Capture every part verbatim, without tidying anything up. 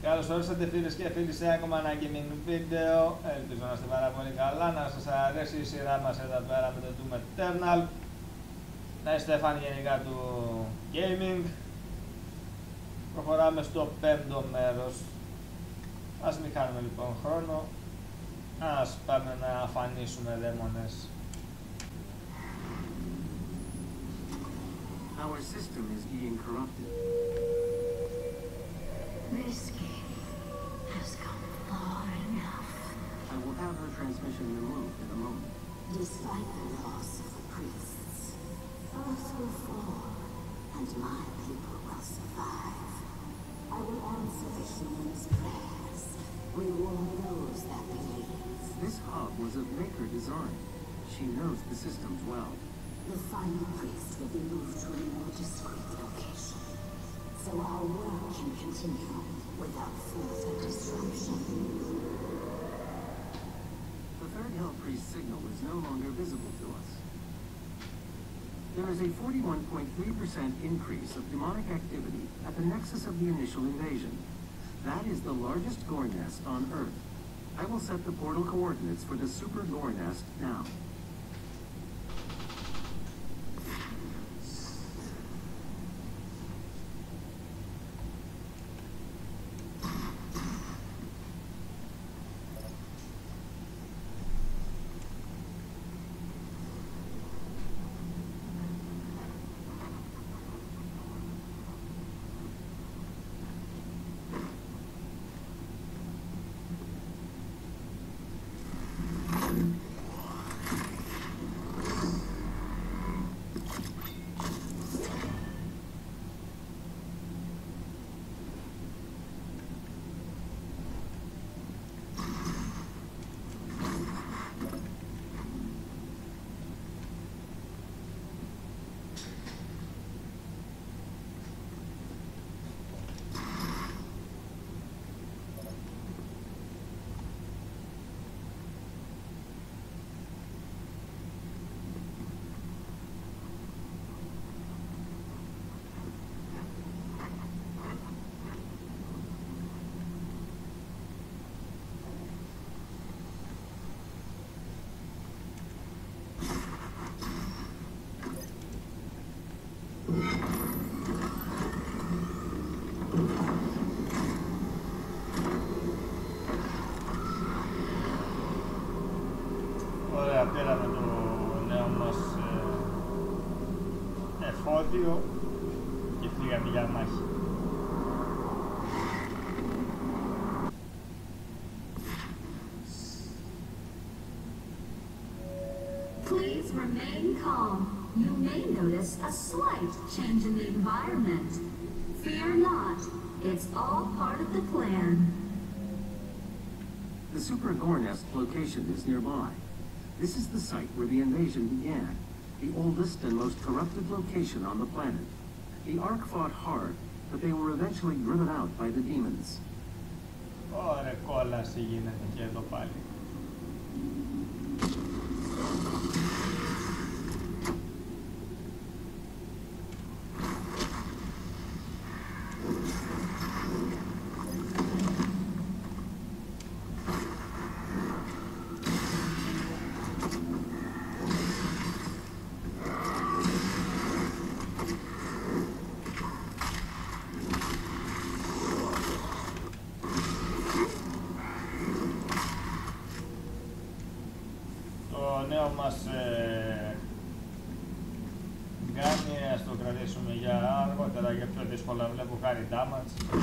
Καλώς ορίσατε φίλες και φίλοι σε ακόμα ένα gaming βίντεο. Ελπίζω να είστε πάρα πολύ καλά, να σας αρέσει η σειρά μας εδώ πέρα με το Doom Eternal. Να είστε φαν γενικά του gaming. Προχωράμε στο πέμπτο μέρος. Ας μην χάνουμε λοιπόν χρόνο. Ας πάμε να αφανίσουμε δαίμονες. Our system is being corrupted. This game has come far enough. I will have her transmission removed in a moment. Despite the loss of the priests, Earth will fall, and my people will survive. I will answer the humans' prayers, reward those that believe. This hub was of Maker design. She knows the systems well. The final priest will be moved to a more discreet location, so our work can continue without further disruption. The third Hell Priest signal is no longer visible to us. There is a forty-one point three percent increase of demonic activity at the nexus of the initial invasion. That is the largest gore nest on Earth. I will set the portal coordinates for the super gore nest now. Ωραία, πήραμε το νέο μας ε, εφόδιο και φύγαμε για μάχη. Please remain calm. You may notice a slight change in the environment. Fear not. It's all part of the plan. The super gore nest location is nearby. This is the site where the invasion began, the oldest and most corrupted location on the planet. The Ark fought hard, but they were eventually driven out by the demons. Ωραία, κόλαση γίνεται και εδώ πάλι. Το νέο μας ε, γκάνι, ας το κρατήσουμε για αργότερα, για πιο δύσκολα βλέπω κάνει damage.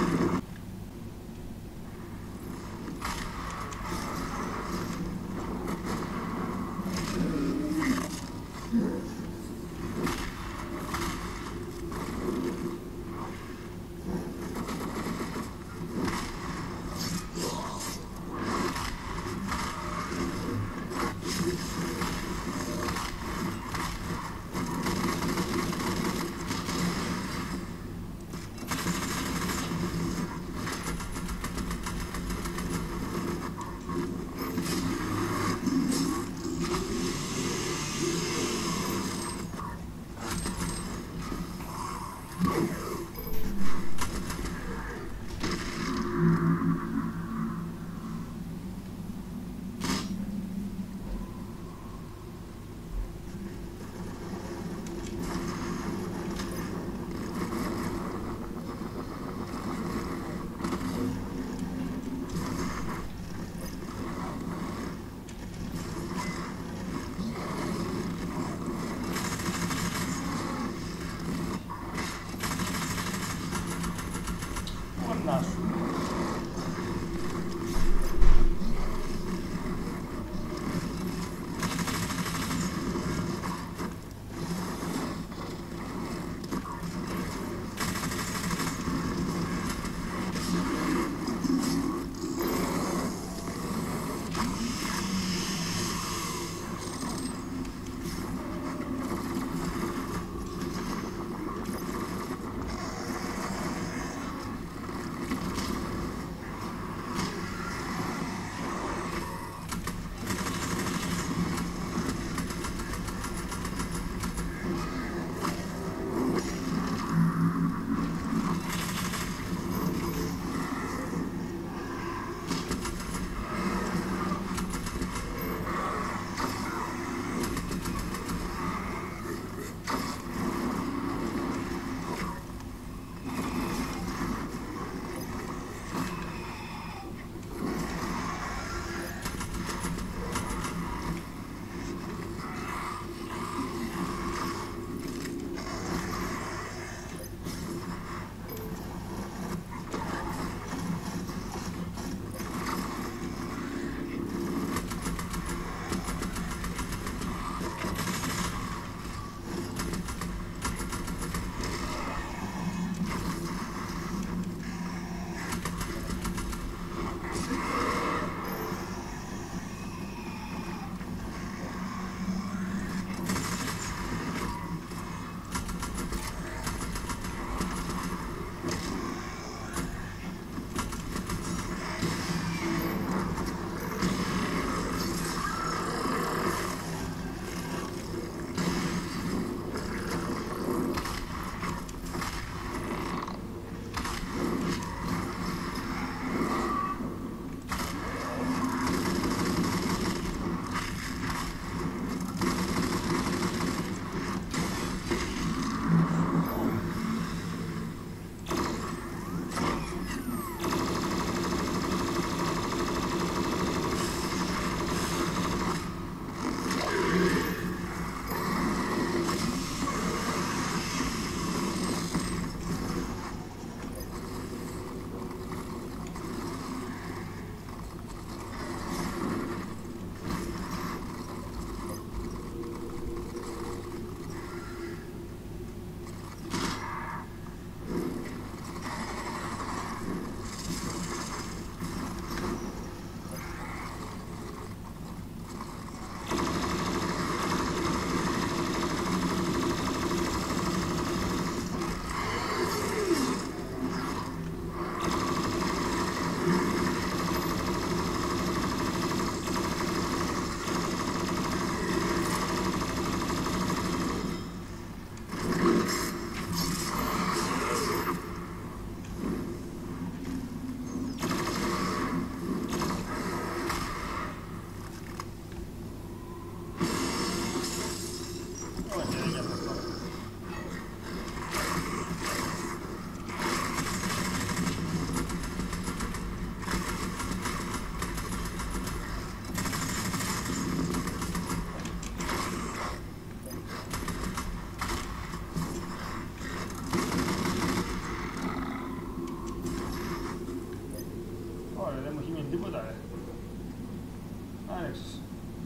Ωραία, δεν μου έχει μείνει τίποτα, ρε. Άνοιξες.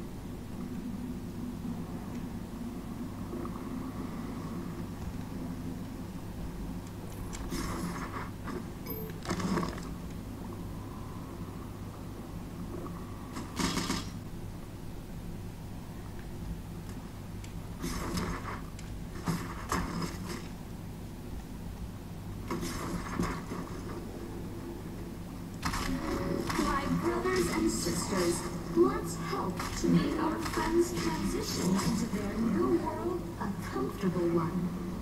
Sisters, let's help to make our friends transition into their new world a comfortable one.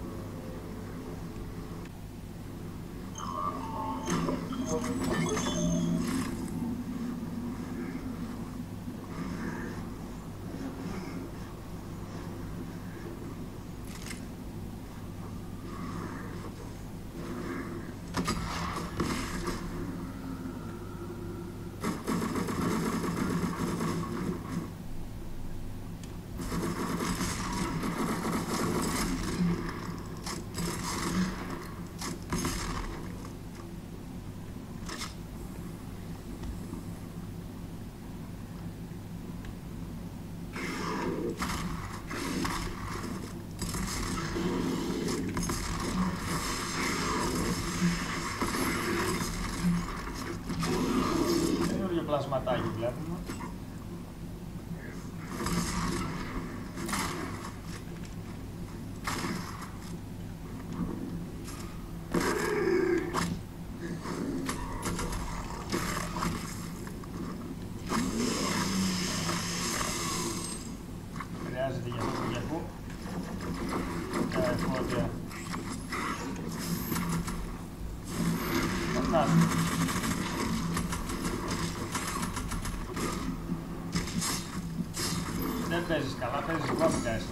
Πλασματάκι βλέπουμε. Χρειάζεται για αυτό το γιακού. Τα εφόδια. Φαντάζομαι. Δεν παίζεις καλά, παίζεις βάφικα εσύ.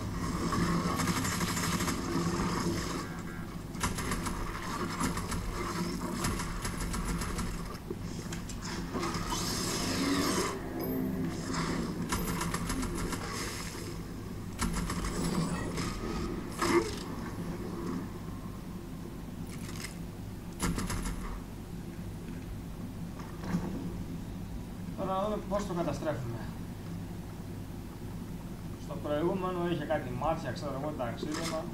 Τώρα να δούμε πώς το καταστρέφουμε. Στο προηγούμενο είχε κάτι μάτια, ξέρω εγώ, τα αξίδωμα.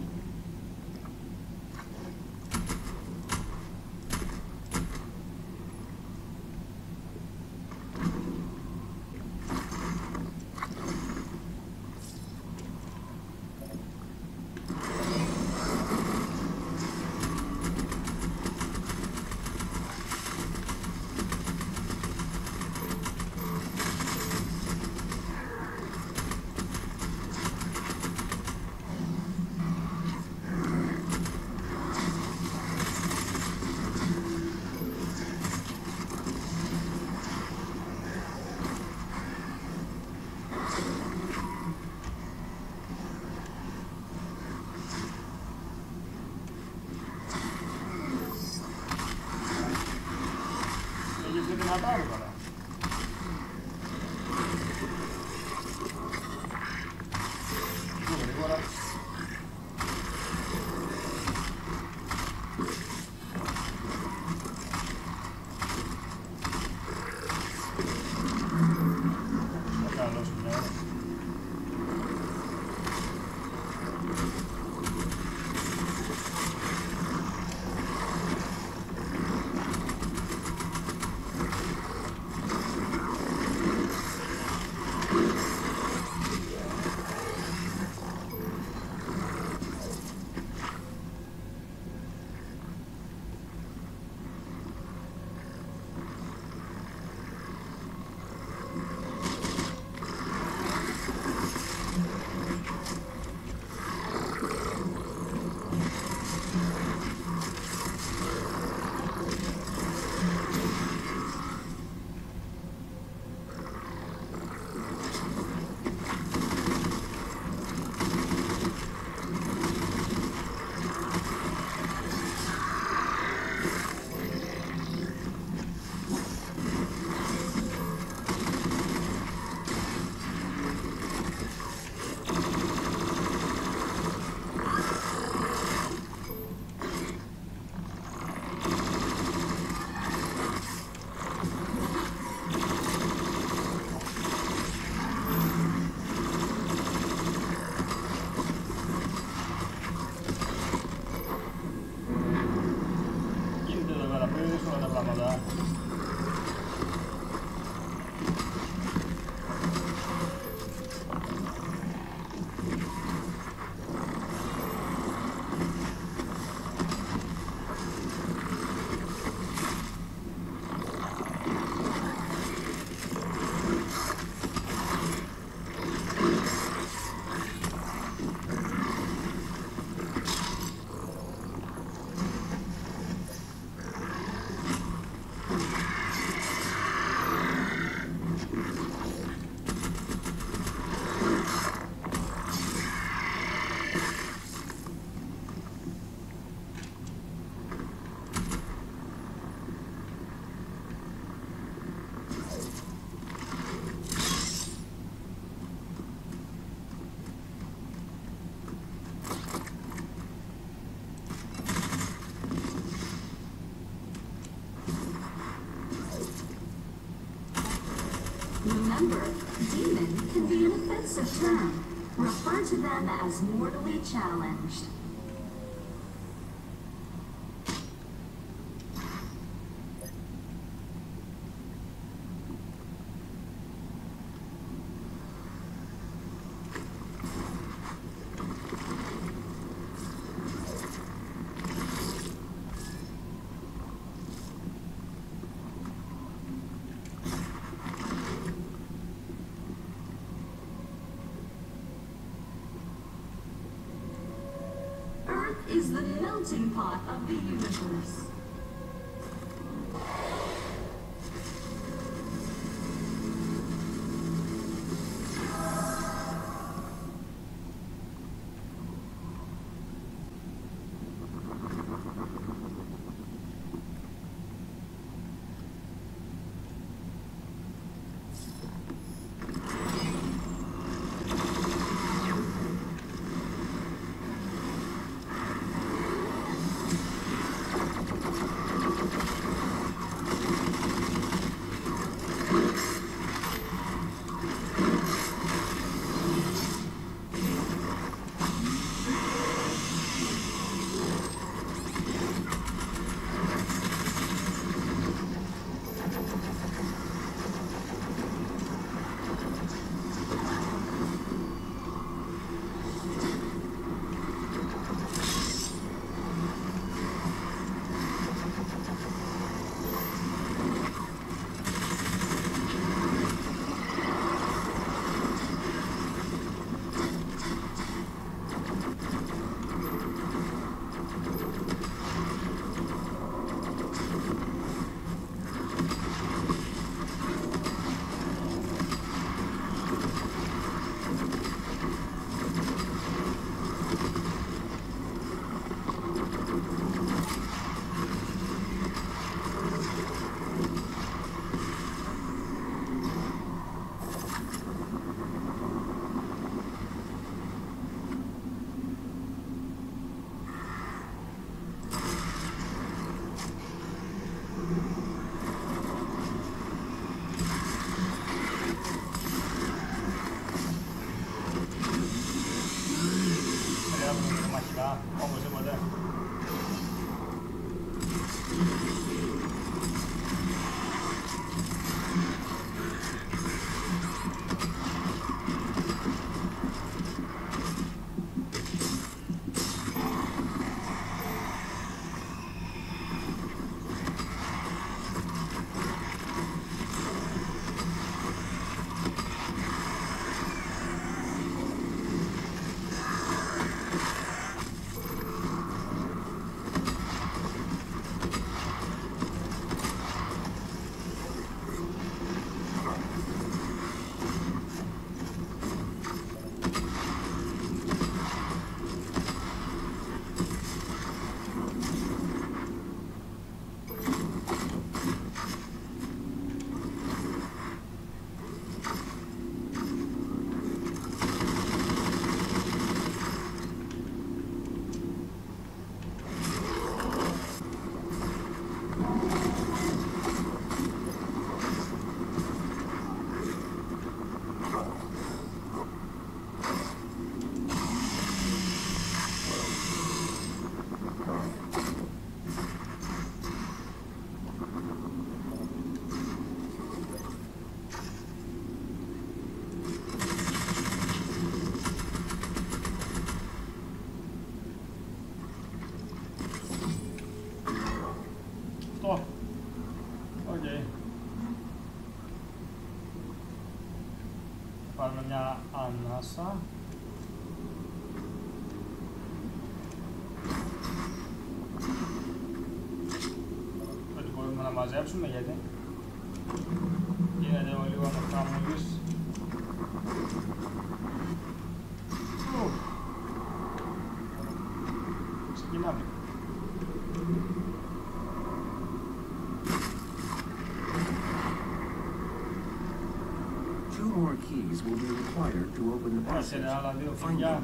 Πήγε δυνατά ρε τώρα. Λίγο γρήγορα. Το καλό σου λέω. Remember, demon can be an offensive term. Refer to them as mortally challenged. Is the melting pot of the universe. Farmnya Anasa. Nyt voi mä nämä sepsumme jätin. Yine de oli ona kalmış. Oh. Yine abi. Two more keys will be required to open the passage. Find them.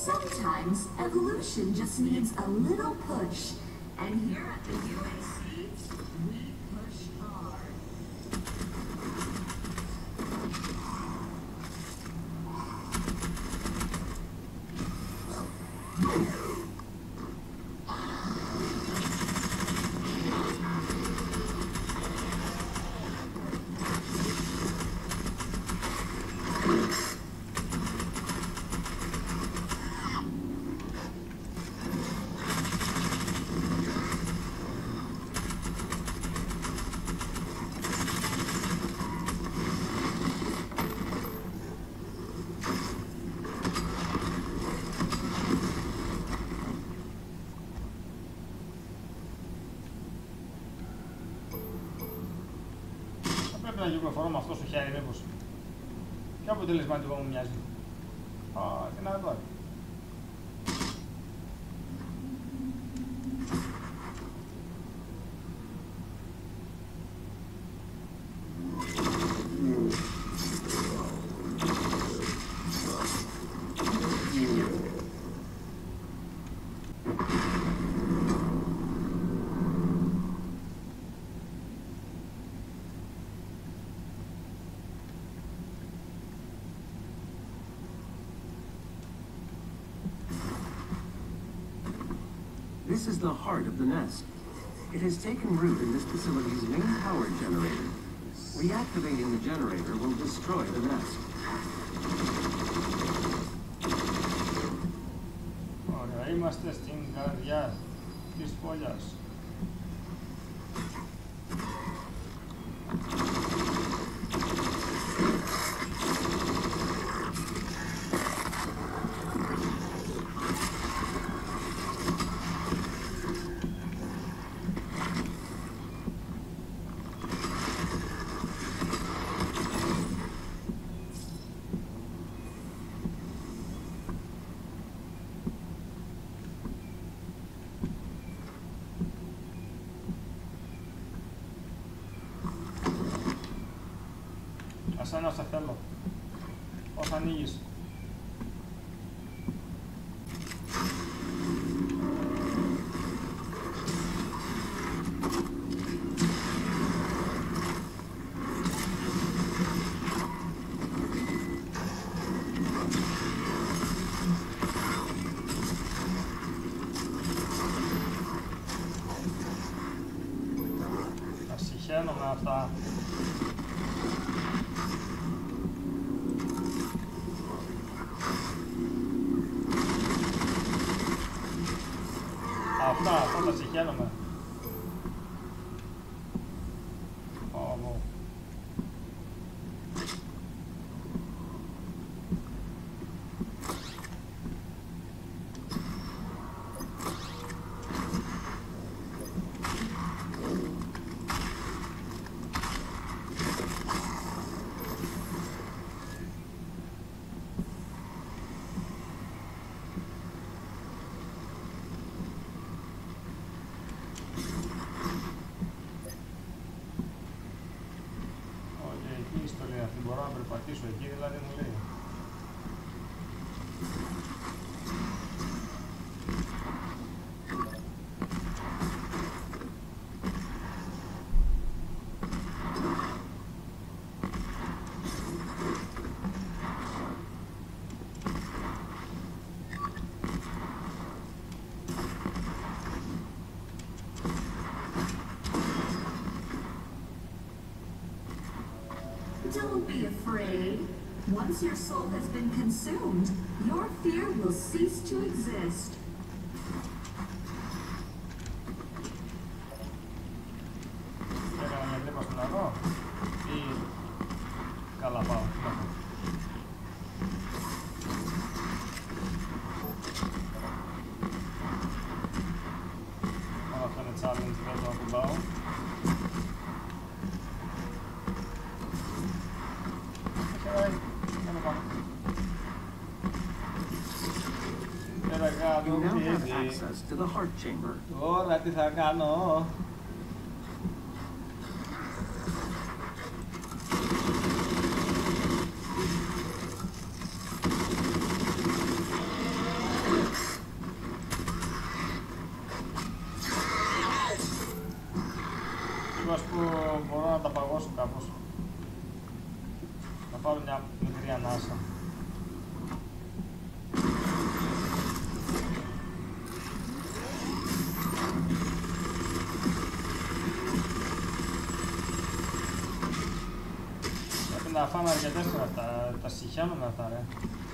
Sometimes evolution just needs a little push. And here at the U A C, we push hard. Να κυκλοφορώ με αυτό στο χέρι, μήπως. Πιο αποτελεσματικό μου μοιάζει. Α, τι να δω. This is the heart of the nest. It has taken root in this facility's main power generator. Reactivating the generator will destroy the nest. Ωραία, είμαστε στην καρδιά της πόλιας. Ασένα σε θέλω. Πώς ανοίγεις. Τα συχαίνω με αυτά. Αυτά, αυτά τα συχαίνομαι. Ω, μπορώ να περπατήσω εκεί, δηλαδή μου λέει. Don't be afraid. Once your soul has been consumed, your fear will cease to exist. Έκανα μια τρύπα στον νερό ή καλά πάω. Αυτό είναι challenge, δεν το ακουμπάω. You now have access to the heart chamber. Τώρα τι θα κάνω. τα φάμε αρκετές τώρα αυτά, τα συχιάνουμε αυτά ρε.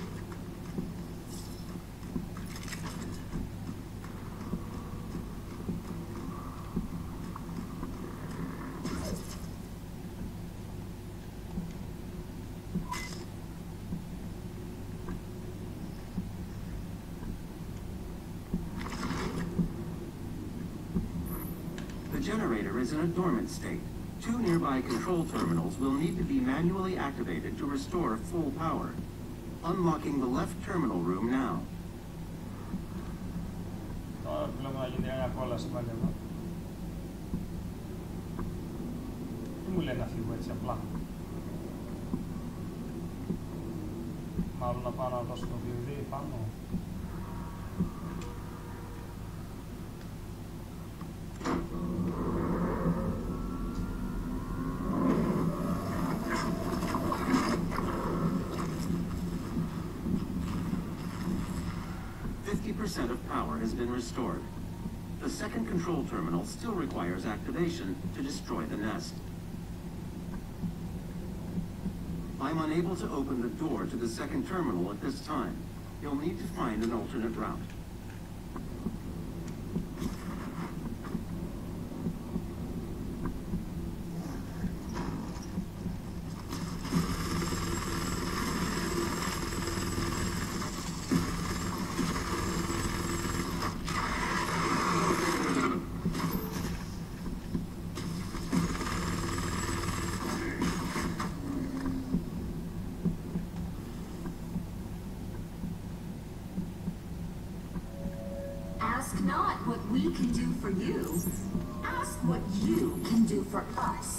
The generator is in a dormant state. Two nearby control terminals will need to be manually activated to restore full power. Unlocking the left terminal room now. Τώρα βλέπουμε να γίνει μια κόλαση πάλι εδώ. Τι μου λέει να φύγω έτσι απλά. Μάλλον να πάω να δώσω το κλειδί πάνω. fifty percent of power has been restored. The second control terminal still requires activation to destroy the nest. I'm unable to open the door to the second terminal at this time. You'll need to find an alternate route. Ask not what we can do for you. Ask what you can do for us.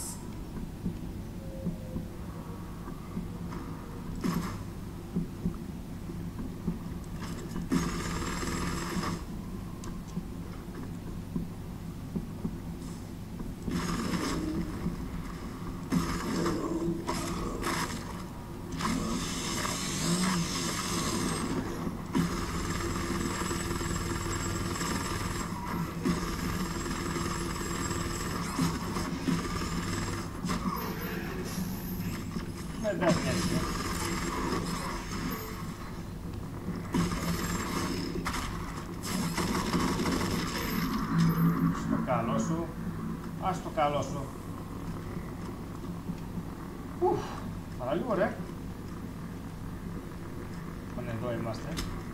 Δεν βγαίνει. Στο καλό σου. Ας το καλό σου. Ουφ, παραλίγο ρε. Λοιπόν, εδώ είμαστε.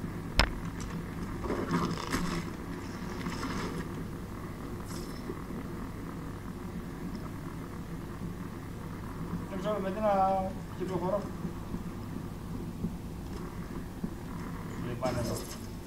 Δεν ξέρω με τι να κυκλοφορώ. Λέει πάνε εδώ.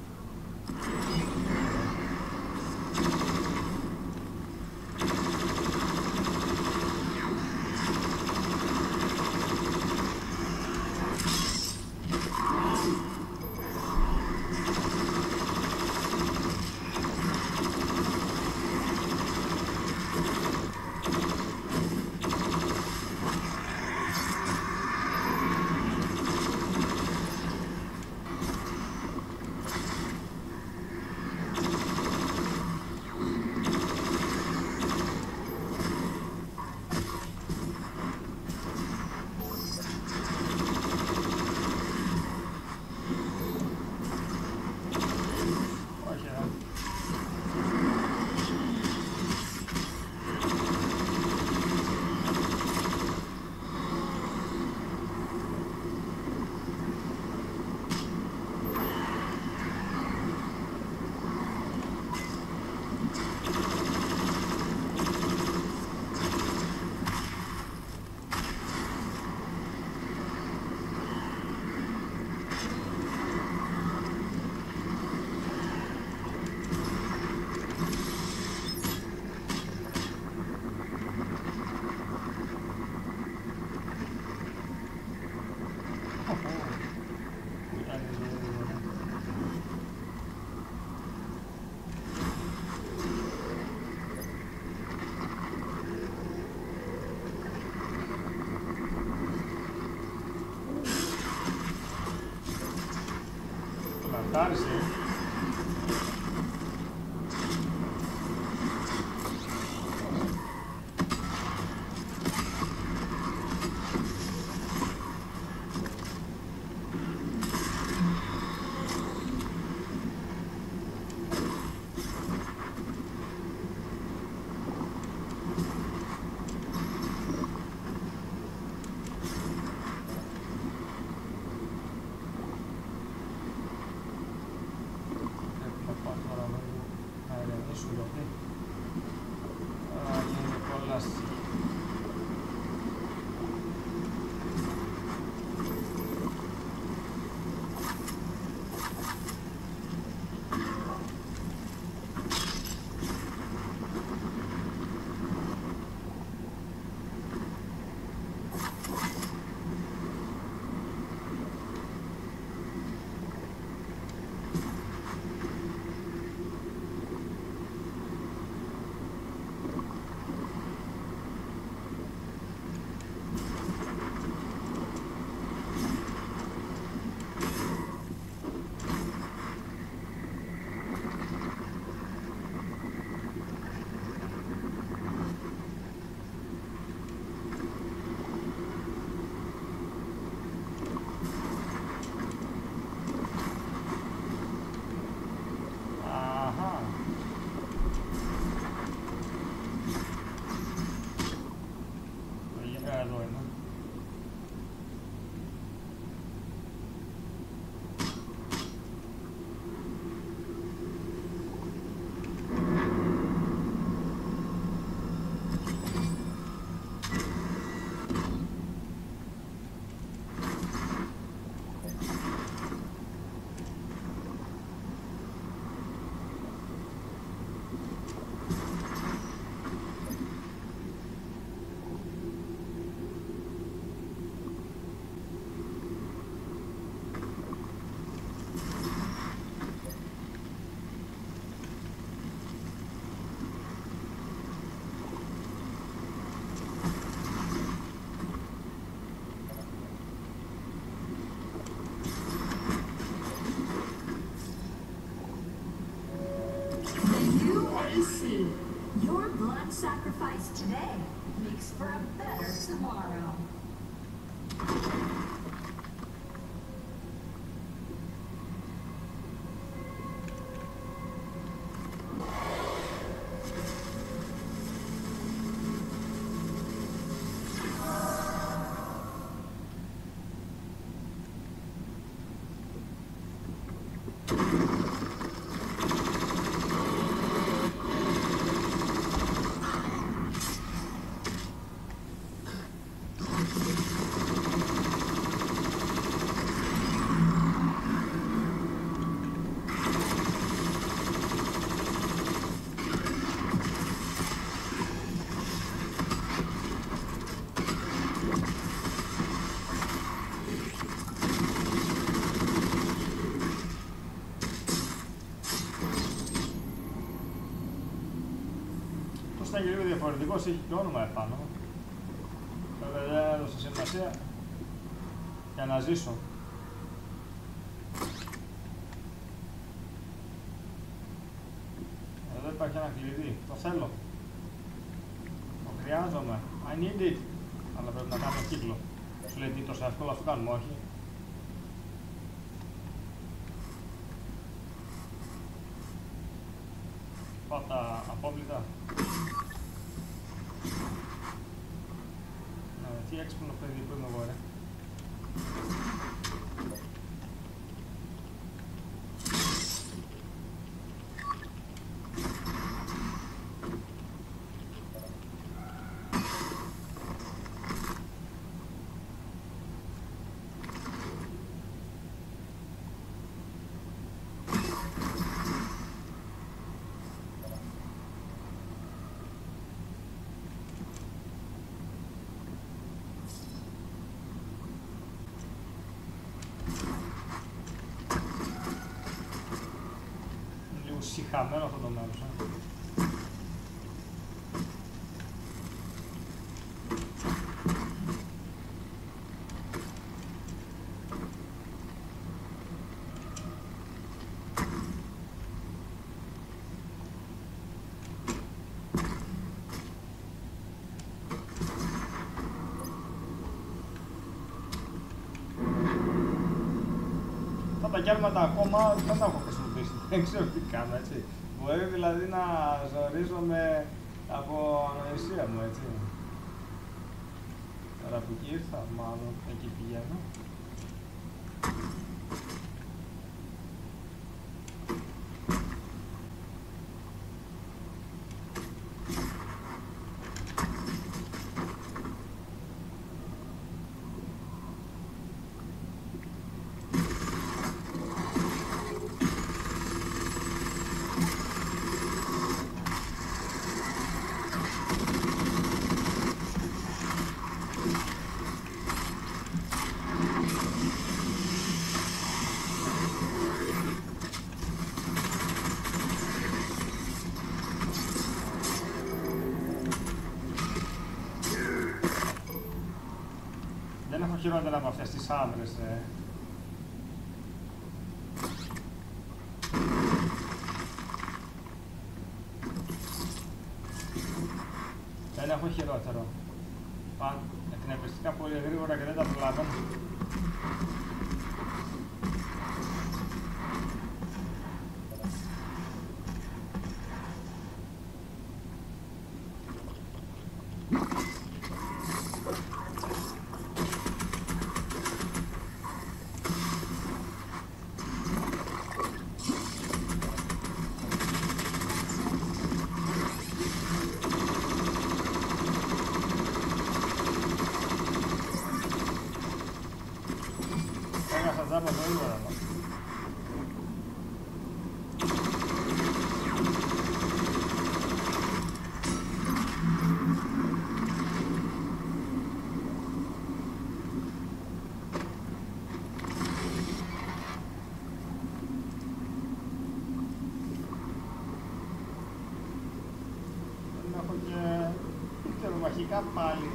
Λαχτάρισε. σουρωτή. Α, γίνει κόλαση. Your blood sacrifice today makes for a better tomorrow. Ήταν και λίγο διαφορετικός, έχει και όνομα επάνω. Βέβαια δεν έδωσε σημασία για να ζήσω. Εδώ υπάρχει ένα κλειδί, το θέλω. Το χρειάζομαι, I need it. Αλλά πρέπει να κάνω κύκλο. Σου λέει τι τόσο εύκολα αυτό κάνουμε, όχι. Πάω τα απόβλητα. Τι έξυπνο παιδί που είμαι εγώ, ρε. Χαμένο αυτό το μέρος, ε. Αυτά τα κέρματα ακόμα δεν τα έχω χρησιμοποιήσει, δεν ξέρω τι κάνω, έτσι. Μπορεί δηλαδή να ζορίζομαι από ανοησία μου, έτσι. Τώρα που εκεί ήρθα, μάλλον εκεί πηγαίνω. χειρότερα από αυτές τις άμρες. Ε. Δεν έχω χειρότερο. Πάνε εκνευριστικά πολύ γρήγορα και δεν τα προλαβαίνω. Ζάμπα το ίδιο να έχω και τερομαχικά πάλι.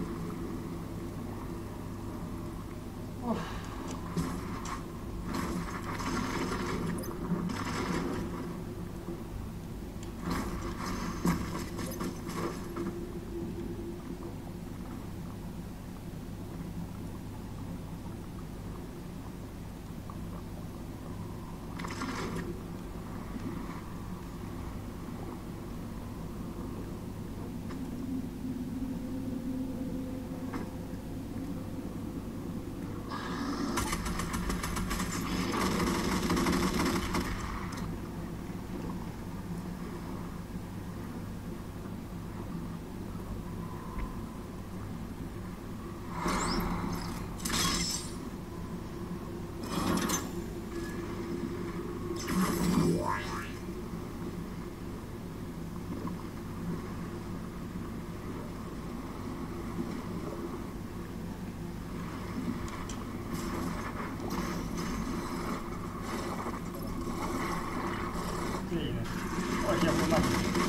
Όχι από λάθος.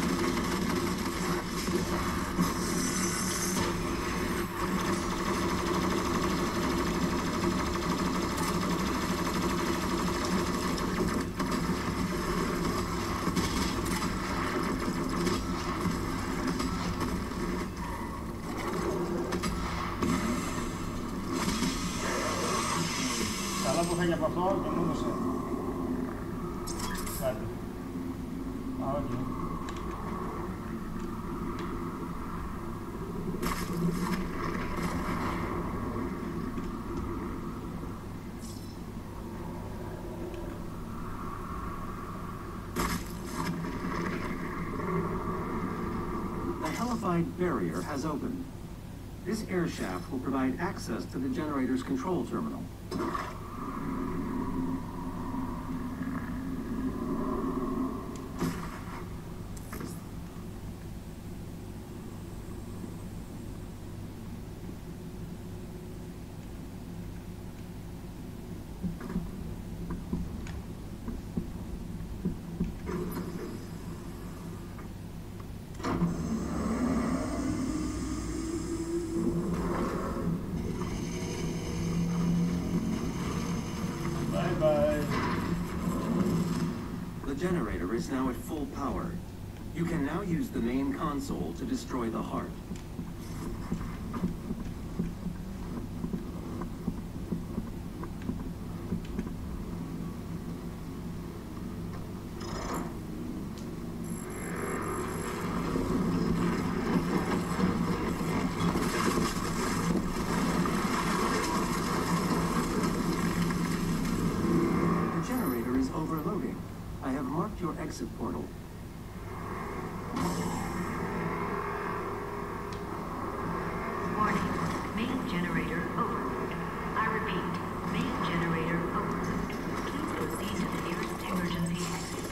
Καλά που φάγει από αυτό και μου έδωσε κάτι. Α, όχι. The Hellified barrier has opened. This air shaft will provide access to the generator's control terminal. The generator is now at full power. You can now use the main console to destroy the heart. The generator is overloading. I have marked your exit portal. Warning. Main generator over. I repeat, main generator over. Please proceed to the nearest emergency exit.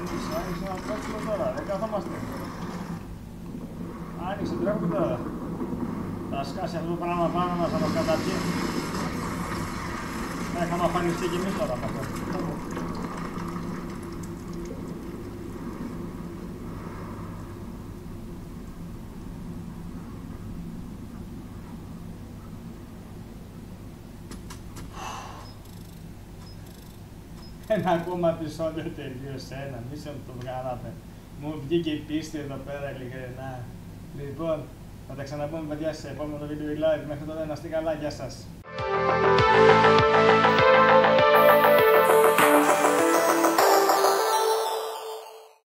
Άνοιξε, άνοιξε να τρέξουμε τώρα, δεν καθόμαστε. Άνοιξε, τρέχουμε τώρα. Θα σκάσει αυτό το πράγμα πάνω μας, θα μας καταπιεί. Θα είχαμε αφανιστεί κι εμείς τώρα από αυτό. Ένα ακόμα επεισόδιο τελείωσε, ένα, μη σε το βγάλατε. Μου βγήκε η πίστη εδώ πέρα ειλικρινά. Λοιπόν, θα τα ξαναπούμε παιδιά σε επόμενο βίντεο live. Μέχρι τότε να είστε καλά, γεια σας.